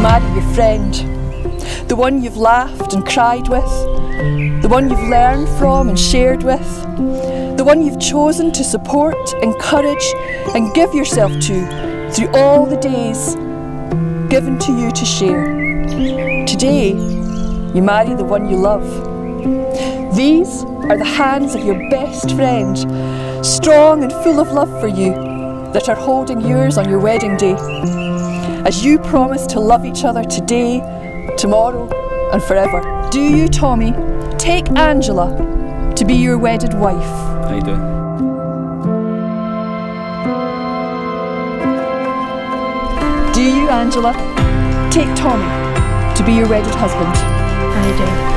marry your friend, the one you've laughed and cried with, the one you've learned from and shared with, the one you've chosen to support, encourage and give yourself to through all the days given to you to share. Today, you marry the one you love. These are the hands of your best friend, strong and full of love for you, that are holding yours on your wedding day, as you promise to love each other today, tomorrow and forever. Do you, Tommy, take Angela to be your wedded wife? I do. Do you, Angela, take Tommy to be your wedded husband? I do.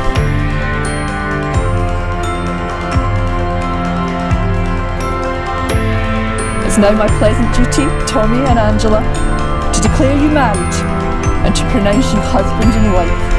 It's now my pleasant duty, Tommy and Angela, to declare you married and to pronounce you husband and wife.